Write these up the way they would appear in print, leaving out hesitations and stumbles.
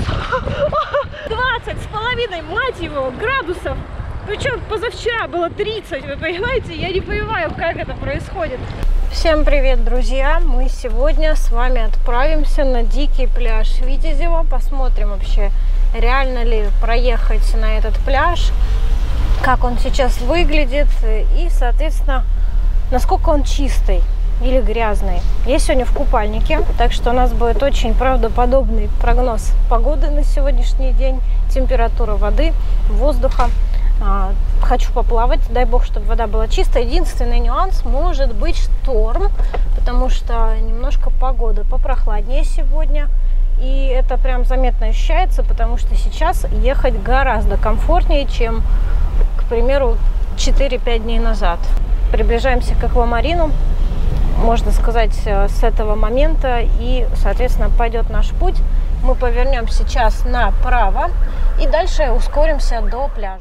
20,5, мать его, градусов. Причем позавчера было 30, вы понимаете? Я не понимаю, как это происходит. Всем привет, друзья! Мы сегодня с вами отправимся на дикий пляж Витязева. Посмотрим вообще, реально ли проехать на этот пляж, как он сейчас выглядит и, соответственно, насколько он чистый или грязный. Я сегодня в купальнике, так что у нас будет очень правдоподобный прогноз погоды на сегодняшний день, температура воды, воздуха. Хочу поплавать, дай бог, чтобы вода была чистая. Единственный нюанс, может быть шторм, потому что немножко погода попрохладнее сегодня. И это прям заметно ощущается, потому что сейчас ехать гораздо комфортнее, чем, к примеру, 4-5 дней назад. Приближаемся к аквамарину, можно сказать, с этого момента, и, соответственно, пойдет наш путь. Мы повернем сейчас направо и дальше ускоримся до пляжа.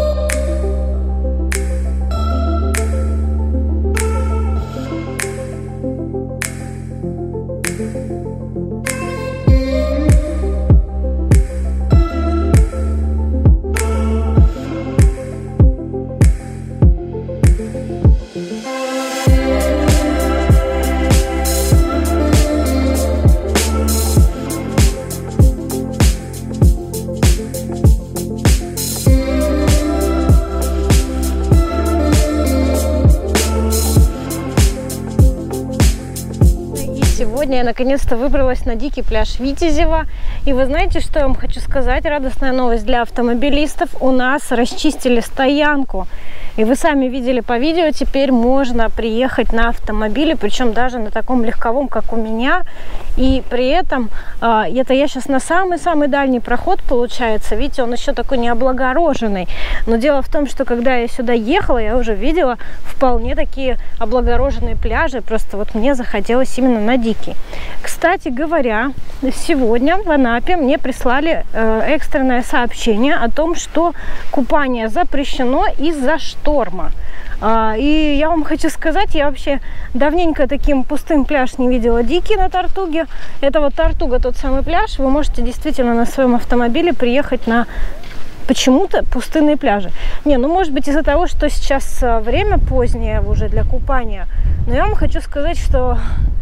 Сегодня я наконец-то выбралась на дикий пляж Витязева. И вы знаете, что я вам хочу сказать? Радостная новость для автомобилистов. У нас расчистили стоянку. И вы сами видели по видео, теперь можно приехать на автомобиле, причем даже на таком легковом, как у меня. И при этом, это я сейчас на самый-самый дальний проход, получается. Видите, он еще такой необлагороженный. Но дело в том, что когда я сюда ехала, я уже видела вполне такие облагороженные пляжи. Просто вот мне захотелось именно на дикий. Кстати говоря, сегодня в Анапе мне прислали экстренное сообщение о том, что купание запрещено из-за шторма. И я вам хочу сказать, я вообще давненько таким пустым пляж не видела дикий на Тартуге. Это вот Тартуга, тот самый пляж. Вы можете действительно на своем автомобиле приехать на почему-то пустынные пляжи. Не, ну может быть из-за того, что сейчас время позднее уже для купания. Но я вам хочу сказать, что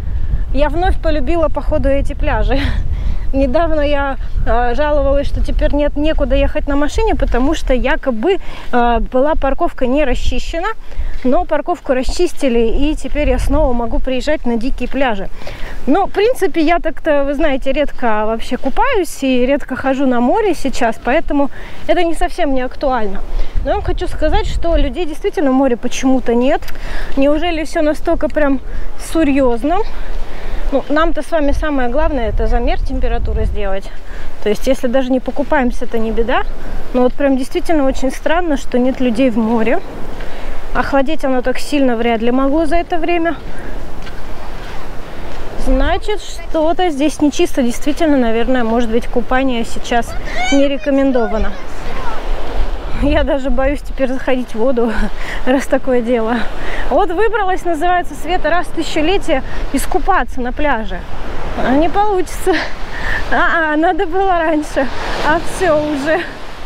я вновь полюбила, походу, эти пляжи. Недавно я жаловалась, что теперь некуда ехать на машине, потому что якобы была парковка не расчищена, но парковку расчистили, и теперь я снова могу приезжать на дикие пляжи. Но, в принципе, я так-то, вы знаете, редко вообще купаюсь и редко хожу на море сейчас, поэтому это не совсем не актуально. Но я вам хочу сказать, что людей действительно в море почему-то нет. Неужели все настолько прям серьезно? Ну, нам-то с вами самое главное — это замер температуры сделать. То есть, если даже не покупаемся, это не беда. Но вот прям действительно очень странно, что нет людей в море. Охладеть оно так сильно вряд ли могло за это время. Значит, что-то здесь нечисто. Действительно, наверное, может быть, купание сейчас не рекомендовано. Я даже боюсь теперь заходить в воду, раз такое дело. Вот выбралась, называется, Света, раз в тысячелетие искупаться на пляже. А не получится. Надо было раньше. А все уже.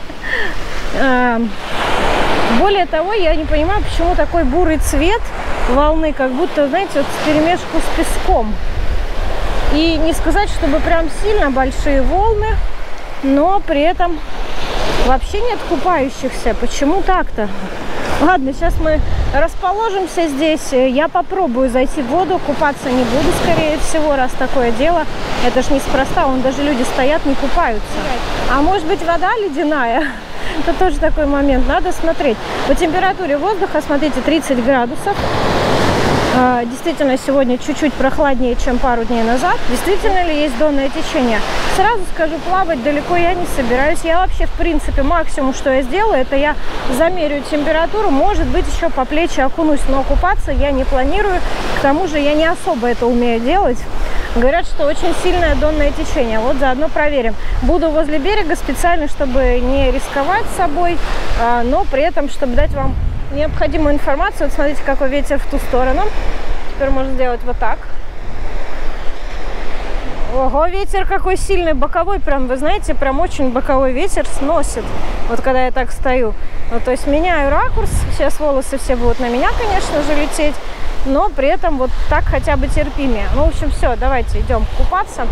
Более того, я не понимаю, почему такой бурый цвет волны, как будто, знаете, вот вперемешку с песком. И не сказать, чтобы прям сильно большие волны, но при этом вообще нет купающихся. Почему так-то? Ладно, сейчас мы расположимся здесь. Я попробую зайти в воду. Купаться не буду, скорее всего, раз такое дело. Это ж неспроста. Вон даже люди стоят, не купаются. А может быть, вода ледяная? Это тоже такой момент. Надо смотреть. По температуре воздуха, смотрите, 30 градусов. Действительно, сегодня чуть-чуть прохладнее, чем пару дней назад. Действительно ли есть донное течение? Сразу скажу, плавать далеко я не собираюсь. Я вообще, в принципе, максимум, что я сделаю, это я замерю температуру. Может быть, еще по плечи окунусь, но купаться я не планирую. К тому же я не особо это умею делать. Говорят, что очень сильное донное течение. Вот заодно проверим. Буду возле берега специально, чтобы не рисковать с собой, но при этом, чтобы дать вам необходимую информацию. Вот смотрите, какой ветер в ту сторону. Теперь можно сделать вот так. Ого, ветер какой сильный, боковой, прям, вы знаете, прям очень боковой ветер сносит, вот когда я так стою. Ну, то есть меняю ракурс, сейчас волосы все будут на меня, конечно же, лететь, но при этом вот так хотя бы терпимее. Ну, в общем, все, давайте идем купаться.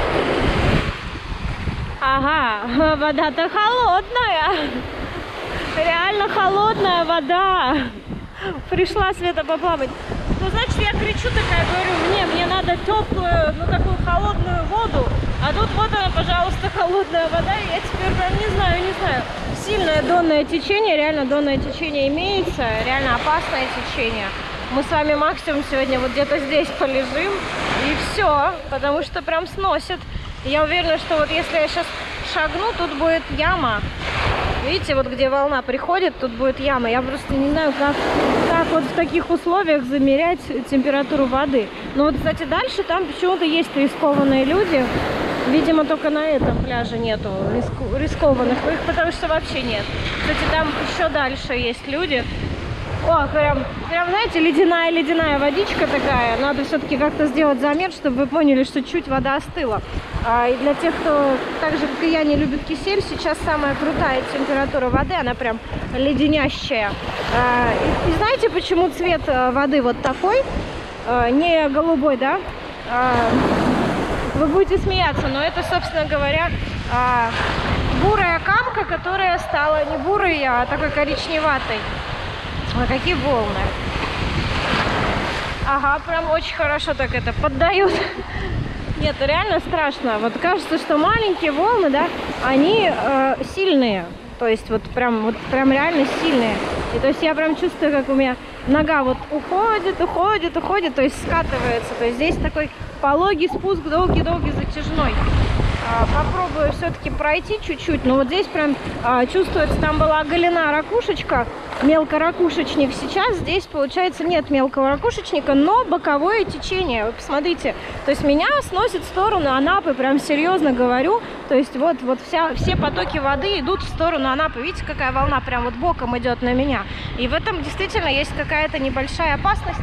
Ага, вода-то холодная, реально холодная вода. Пришла Света поплавать. Ну, значит, я кричу такая, говорю, мне надо теплую, ну, такую холодную воду. А тут вот она, пожалуйста, холодная вода. И я теперь прям не знаю. Сильное донное течение, реально донное течение имеется. Реально опасное течение. Мы с вами максимум сегодня вот где-то здесь полежим. И все, потому что прям сносит. И я уверена, что вот если я сейчас шагну, тут будет яма. Видите, вот где волна приходит, тут будет яма. Я просто не знаю, как вот в таких условиях замерять температуру воды. Но вот, кстати, дальше там почему-то есть рискованные люди. Видимо, только на этом пляже нету рискованных, их потому что вообще нет. Кстати, там еще дальше есть люди. О, прям, знаете, ледяная водичка такая. Надо все-таки как-то сделать замер, чтобы вы поняли, что чуть вода остыла. И для тех, кто так же, как и я, не любит кисель, сейчас самая крутая температура воды, она прям леденящая. И знаете, почему цвет воды вот такой, не голубой, да? Вы будете смеяться, но это, собственно говоря, бурая камка, которая стала не бурой, а такой коричневатой. А какие волны. Ага, прям очень хорошо так это поддают. Нет, реально страшно. Вот кажется, что маленькие волны, да, они сильные. То есть вот прям реально сильные. И то есть я прям чувствую, как у меня нога вот уходит, то есть скатывается. То есть здесь такой пологий спуск, долгий затяжной. Попробую все-таки пройти чуть-чуть, но вот здесь прям чувствуется, там была оголена ракушечка, мелкоракушечник. Сейчас здесь, получается, нет мелкого ракушечника, но боковое течение. Вы посмотрите, то есть меня сносит в сторону Анапы, прям серьезно говорю. То есть вот все потоки воды идут в сторону Анапы. Видите, какая волна прям вот боком идет на меня. И в этом действительно есть какая-то небольшая опасность.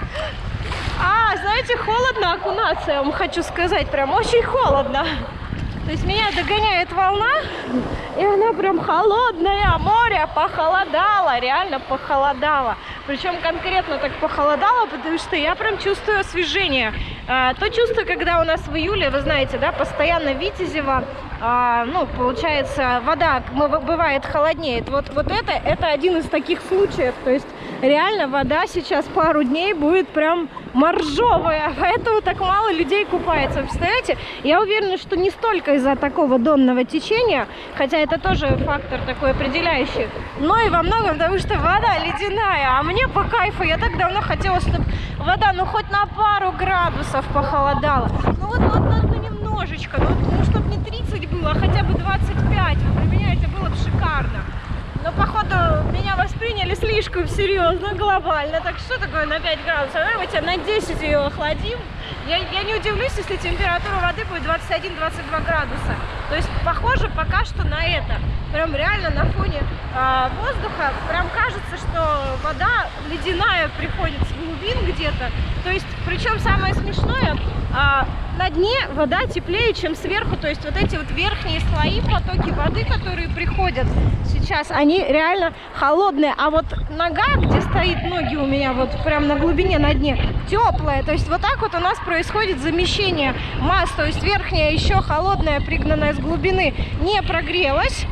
Знаете, холодно окунаться, я вам хочу сказать, прям очень холодно. То есть меня догоняет волна, и она прям холодная, море похолодало, реально похолодало. Причем конкретно так похолодало, потому что я прям чувствую освежение. То чувство, когда у нас в июле, вы знаете, да, постоянно Витязева, ну, получается, вода бывает холоднеет. Вот это один из таких случаев. То есть реально вода сейчас пару дней будет прям моржовая, поэтому так мало людей купается. Вы представляете? Я уверена, что не столько из-за такого донного течения, хотя это тоже фактор такой определяющий, но и во многом потому, что вода ледяная, а мне по кайфу. Я так давно хотела, чтобы вода, ну, хоть на пару градусов похолодала. Ну, вот немножечко, ну, чтобы не 30 было, а хотя бы 25. Вот для меня это было бы шикарно. Но, походу, меня восприняли слишком серьезно, глобально. Так что такое на 5 градусов? Давайте на 10 ее охладим. Я не удивлюсь, если температура воды будет 21-22 градуса. То есть похоже пока что на это. Прям реально на фоне воздуха прям кажется, что вода ледяная приходит с глубин где-то. То есть, причем самое смешное, на дне вода теплее, чем сверху. То есть вот эти вот верхние слои, потоки воды, которые приходят сейчас, они реально холодные. А вот нога, где стоит ноги у меня, вот прям на глубине, на дне, теплая. То есть вот так вот у нас происходит замещение масс. То есть верхняя еще холодная, пригнанная с глубины, не прогрелась.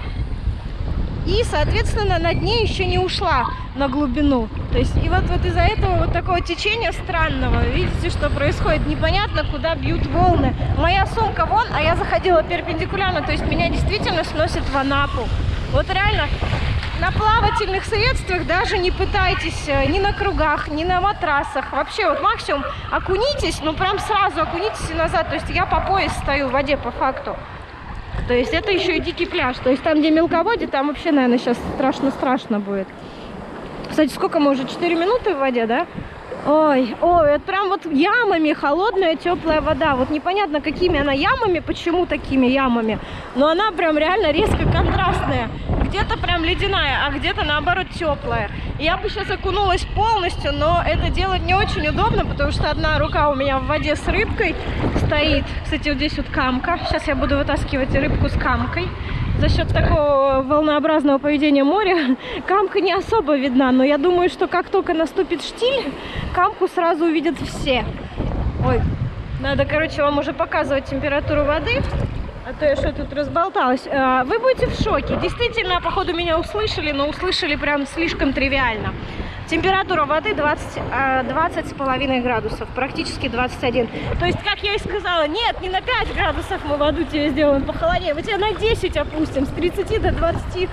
И, соответственно, на дне еще не ушла на глубину. То есть, и вот из-за этого вот такого течения странного, видите, что происходит? Непонятно, куда бьют волны. Моя сумка вон, а я заходила перпендикулярно, то есть меня действительно сносит в Анапу. Вот реально, на плавательных средствах даже не пытайтесь, ни на кругах, ни на матрасах. Вообще, вот максимум окунитесь, ну прям сразу окунитесь и назад. То есть я по пояс стою в воде по факту. То есть это еще и дикий пляж. То есть там, где мелководье, там вообще, наверное, сейчас страшно будет. Кстати, сколько мы уже? 4 минуты в воде, да? Ой, это прям вот ямами холодная, теплая вода. Вот непонятно, какими она ямами, почему такими ямами. Но она прям реально резко контрастная. где-то прям ледяная, а где-то наоборот теплая. Я бы сейчас окунулась полностью, но это делать не очень удобно, потому что одна рука у меня в воде с рыбкой стоит. Кстати, вот здесь вот камка. Сейчас я буду вытаскивать рыбку с камкой. За счет такого волнообразного поведения моря камка не особо видна, но я думаю, что как только наступит штиль, камку сразу увидят все. Ой, надо, короче, вам уже показывать температуру воды, а то я что тут разболталась. Вы будете в шоке. Действительно, походу, меня услышали, но услышали прям слишком тривиально. Температура воды 20,5 градусов, практически 21. То есть, как я и сказала, нет, не на 5 градусов мы воду тебе сделаем похолоднее, мы тебя на 10 опустим, с 30 до 20,5.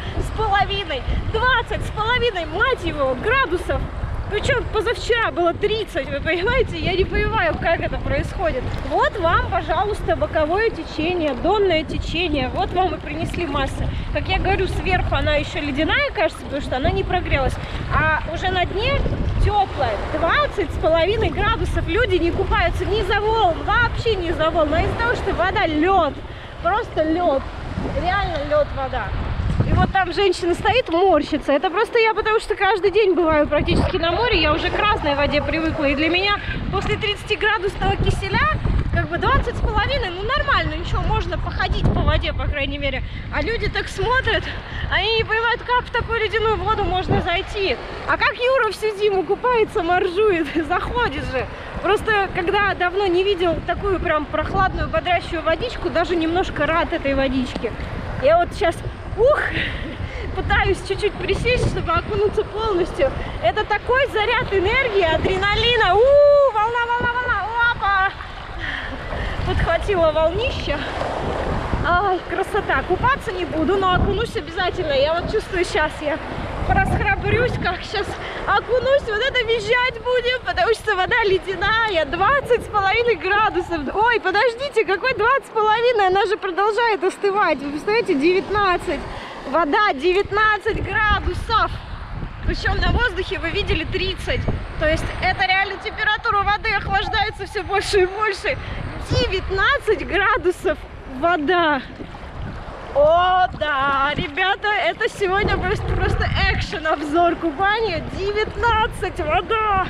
20,5, мать его, градусов. Причем позавчера было 30, вы понимаете? Я не понимаю, как это происходит. Вот вам, пожалуйста, боковое течение, донное течение. Вот вам и принесли массы. Как я говорю, сверху она еще ледяная, кажется, потому что она не прогрелась. А уже на дне теплая, 20,5 градусов. Люди не купаются ни за волн, вообще не за волн. А из-за того, что вода лед, просто лед, реально лед вода. И вот там женщина стоит, морщится. Это просто я, потому что каждый день бываю практически на море. Я уже к разной воде привыкла. И для меня после 30-градусного киселя, как бы 20,5, ну нормально, ничего, можно походить по воде, по крайней мере. А люди так смотрят, они не понимают, как в такую ледяную воду можно зайти. А как Юра всю зиму купается, моржует, заходит же. Просто, когда давно не видел такую прям прохладную, бодрящую водичку, даже немножко рад этой водичке. Я вот сейчас... пытаюсь чуть-чуть присесть, чтобы окунуться полностью. Это такой заряд энергии, адреналина. Волна. Опа! Подхватила волнища. Ай, красота. Купаться не буду, но окунусь обязательно. Я вот чувствую, сейчас я расхрабрюсь, как сейчас окунусь, вот это визжать будем, потому что вода ледяная, 20,5 градусов. Ой, подождите, какой 20,5? Она же продолжает остывать. Вы представляете, 19. Вода 19 градусов. Причем на воздухе вы видели 30. То есть это реально температура воды охлаждается все больше и больше. 19 градусов вода. О, да, ребята, это сегодня просто экшен, обзор купания. 19 вода.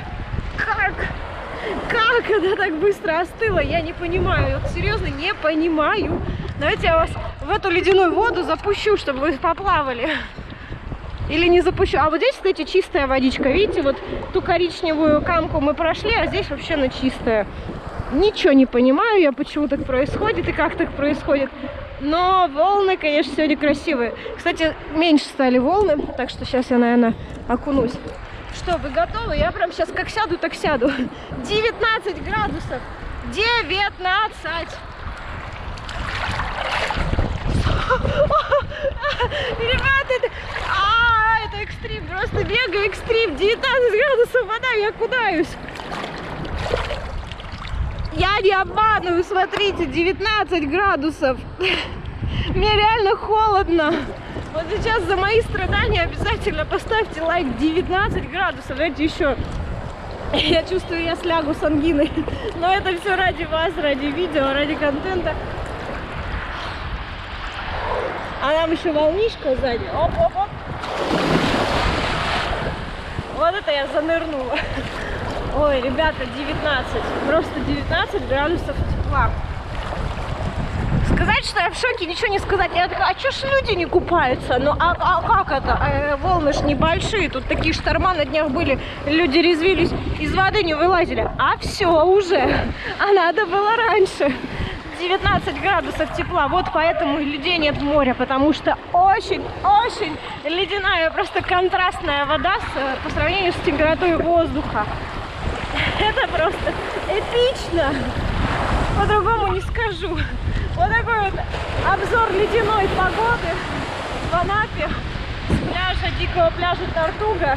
Как она так быстро остыла? Я не понимаю, вот серьезно не понимаю. Давайте я вас в эту ледяную воду запущу, чтобы вы поплавали. Или не запущу. А вот здесь, кстати, чистая водичка. Видите, вот ту коричневую камку мы прошли, а здесь вообще она чистая. Ничего не понимаю я, почему так происходит и как так происходит. Но волны, конечно, сегодня красивые. Кстати, меньше стали волны, так что сейчас я, наверное, окунусь. Что, вы готовы? Я прям сейчас как сяду, так сяду. 19 градусов. 19. Ребята, это экстрим, просто мега экстрим. 19 градусов вода, я окунаюсь. Я не обманываю, смотрите, 19 градусов. Мне реально холодно. Вот сейчас за мои страдания обязательно поставьте лайк. 19 градусов, давайте еще. Я чувствую, я слягу с ангиной. Но это все ради вас, ради видео, ради контента. А нам еще волнишка сзади. Оп-оп-оп. Вот это я занырнула. Ой, ребята, 19. Просто 19 градусов тепла. Сказать, что я в шоке, ничего не сказать. Я такая, а что ж люди не купаются? Ну, а как это? Волны ж небольшие. Тут такие шторма на днях были. Люди резвились, из воды не вылазили. А все уже. А надо было раньше. 19 градусов тепла. Вот поэтому людей нет в море. Потому что очень ледяная, просто контрастная вода по сравнению с температурой воздуха. Это просто эпично. По-другому не скажу. Вот такой вот обзор ледяной погоды в Анапе с пляжа, дикого пляжа Тартуга.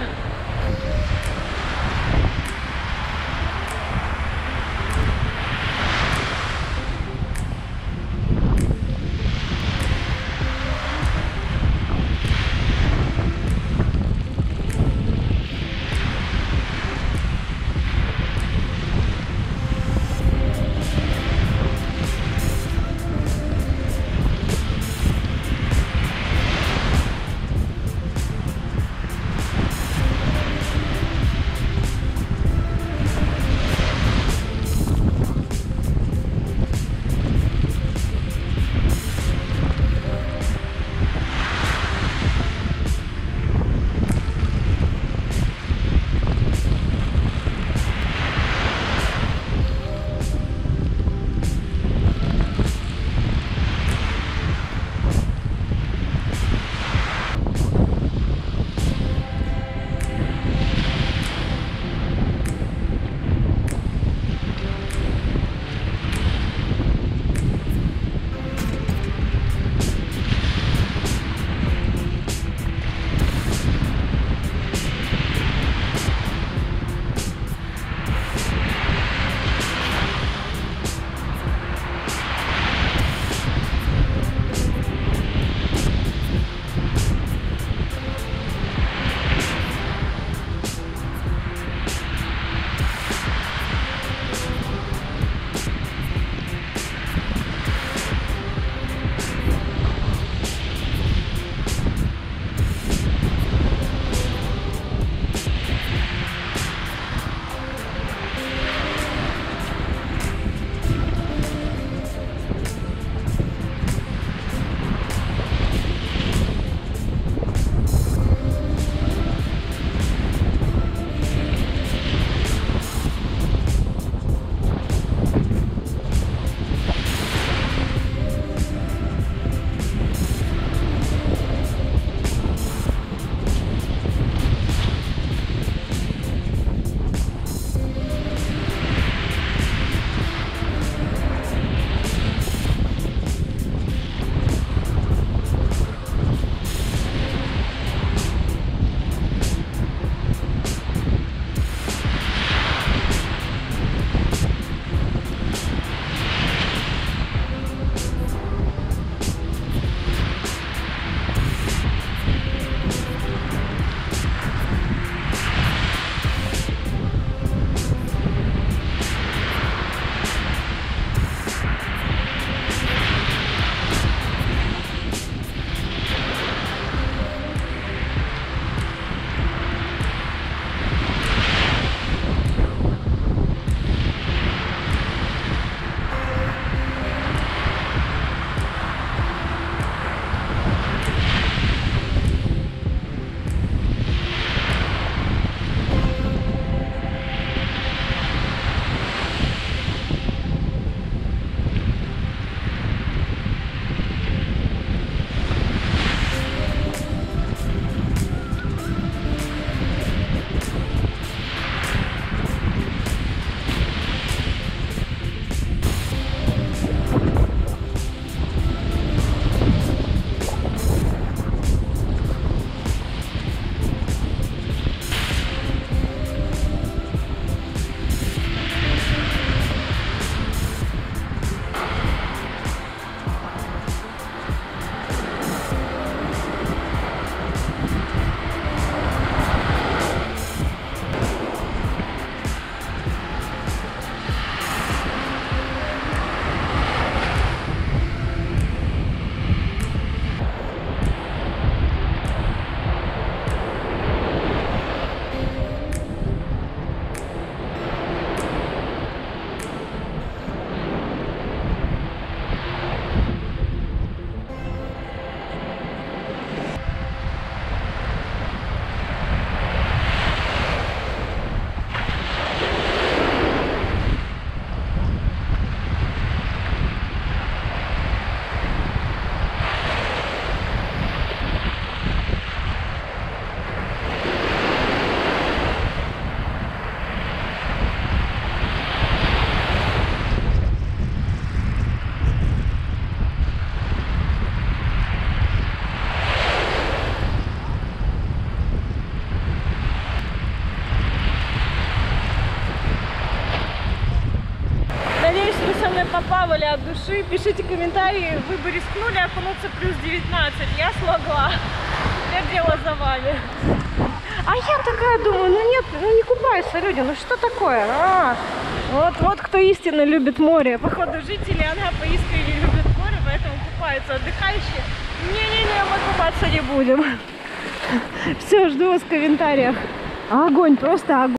поплавали от души. Пишите комментарии, вы бы рискнули окунуться плюс 19. Я смогла. Теперь дело за вами. А я такая думаю, ну нет, ну не купаются люди, ну что такое? Вот кто истинно любит море. Походу жители Анапы искренне любят море, поэтому купаются отдыхающие. Не-не-не, мы купаться не будем. Все, жду вас в комментариях. Огонь, просто огонь.